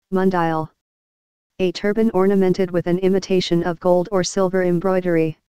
Mundil. A turban ornamented with an imitation of gold or silver embroidery.